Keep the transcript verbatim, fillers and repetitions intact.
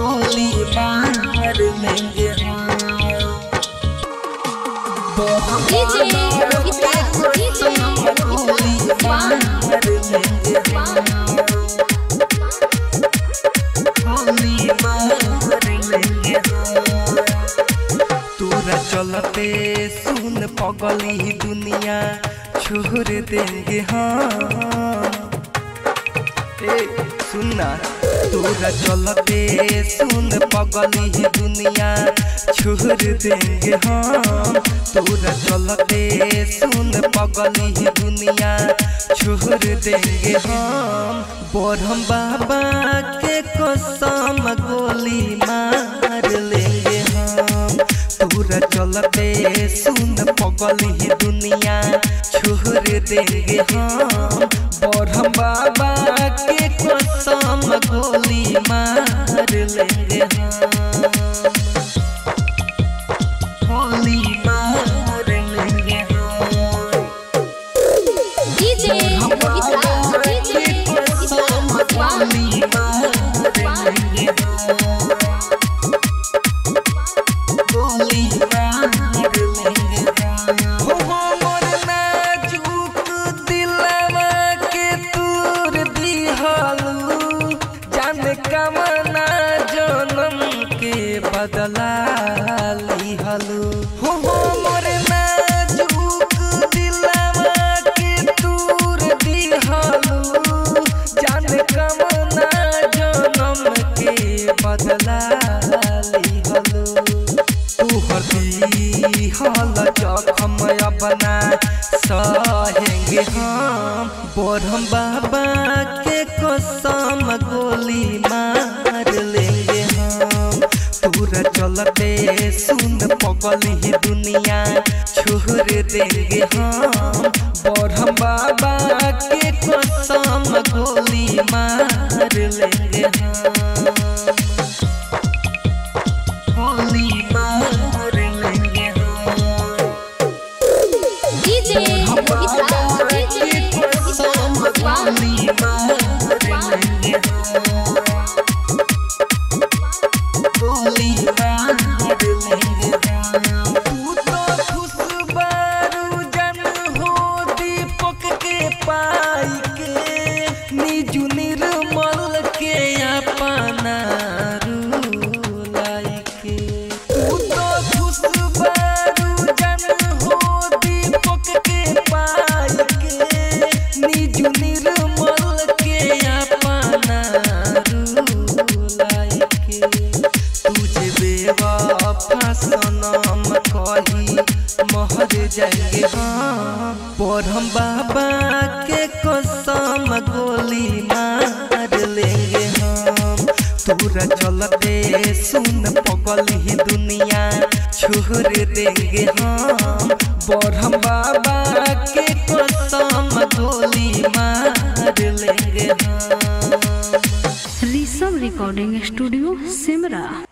गोली मार लेंगे डीजे डीजे गोली मार लेंगे गोली मार लेंगे तोरा चलते सुन पगली दुनिया छोड़ देंगे हाँ ए सुनना तोरा चलते सुन पगली दुनिया छोड़ देंगे हम तोरा चलते सुन पगली दुनिया छोड़ देंगे हम बरहम बाबा के कसम गोली मार लेंगे हम तोरा चलते सुन पगली दुनिया छोड़ देंगे हम बरहम बाबा के कसम गोली मार लेंगे हम गोली मार लेंगे हम डीजे के कसम गोली मार लेंगे हम गोली मार लेंगे हो हमर नाजुक दिलवा के तूर दिहलू जाने कमना जन्म के बदला लिहलू हो हमर नाजुक दिलवा के तूर दिहलू जाने कमना जन्म के बदला लिहलू तुहर दिहल जखम अपना सहेंगे हम बरहम बाबा के कसम गोली मार लेंगे हम तोरा चलते सुन पगली दुनिया छोड़ देंगे हम बरहम बाबा के कसम गोली मार लेंगे हम गोली मार लेंगे हम डीजे के कसम गोली मार लेंगे हम गोली मार लेंगे हम तू तो खुशबारू जन हो दीपक के पाई के निजु निर्मल के अपना रुलाई के तू तो खुशबारू जन हो दीपक के पाई के निजु निर्मल के अपना रुलाई के तुझे बेवफा सनम कही महर जाएंगे हाँ बरहम बाबा के कसम गोली मार लेंगे हम तोरा चलते सुन पगली दुनिया छोड़ देंगे हम बरहम बाबा के कसम गोली मार लेंगे हम ऋषभ रिकॉर्डिंग स्टूडियो सिमरा।